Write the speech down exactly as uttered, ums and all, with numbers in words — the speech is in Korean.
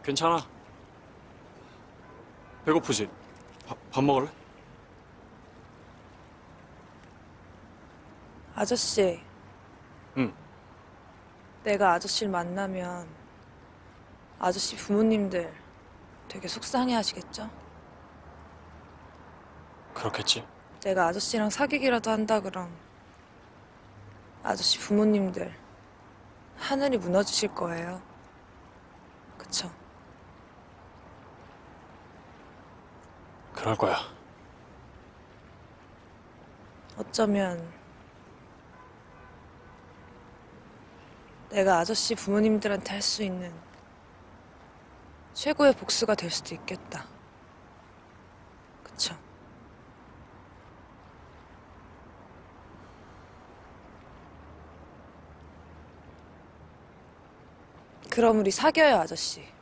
괜찮아. 배고프지? 밥, 밥 먹을래? 아저씨. 응. 내가 아저씨를 만나면 아저씨 부모님들 되게 속상해 하시겠죠? 그렇겠지. 내가 아저씨랑 사귀기라도 한다 그럼 아저씨 부모님들 하늘이 무너지실 거예요. 그쵸? 그럴 거야. 어쩌면 내가 아저씨 부모님들한테 할 수 있는 최고의 복수가 될 수도 있겠다. 그쵸? 그럼 우리 사귀어요, 아저씨.